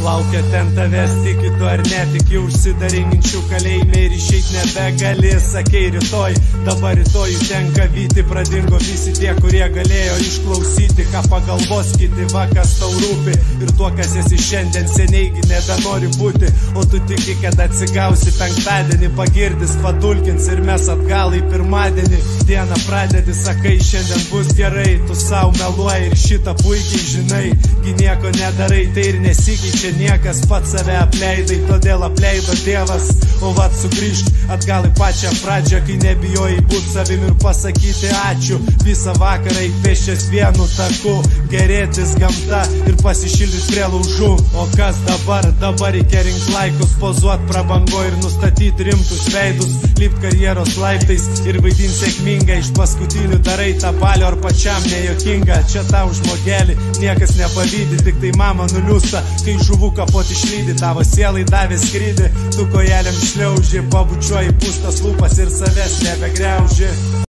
laukia ten tavęs, tiki tu ar netiki, užsidarė minčių kalėjime ir išeit nebegali. Sakei rytoj, dabar rytojų tenka vyti, pradingo visi tie, kurie galėjo išklausyti, ką pagalvos kiti, va kas tau rūpi. Ir tuo, kas esi šiandien, seneigi nebenori būti, o tu tiki, kad atsigausi penktadienį, pagirdis, padulkins ir mes atgal į pirmadienį. Dieną pradedi, sakai, šiandien bus gerai, tu savo meluoji ir šitą puikiai žinai, gi nieko nedarai, tai ir nesikeičia niekas, pats save apleidai, todėl apleido Dievas. O vat sugrįžk atgal į pačią pradžią, kai nebijojai būt savim ir pasakyti ačiū. Visą vakarą įpėšęs vienu taku, gerėtis gamta ir pasišildyt prie laužų. O kas dabar? Dabar reikia rinkt laikus, pozuot prabango ir nustatyt rimtus veidus, lipt karjeros laiptais ir vaidint sėkmingai. Iš paskutinių darai tą balio ar pačiam nejokinga. Čia tau žmogelį niekas nepavydi, tik tai mama nuliūsta, kai žuvų kapot išlydi. Tavo sielai davė skrydį, tu kojelėm šliauži, pabučiuoji pūstas lūpas ir savęs nebegriauži.